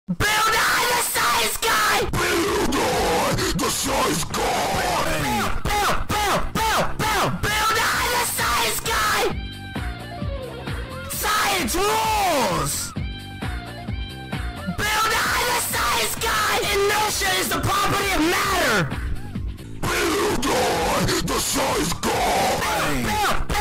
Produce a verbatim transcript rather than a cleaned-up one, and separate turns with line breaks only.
Build eye the science guy!
Build eye the science guy!
Build, build, build, build, build! Build eye the science guy! Science rules! Build eye the science guy! Inertia is the property of matter!
Build eye the science guy!
Build, build,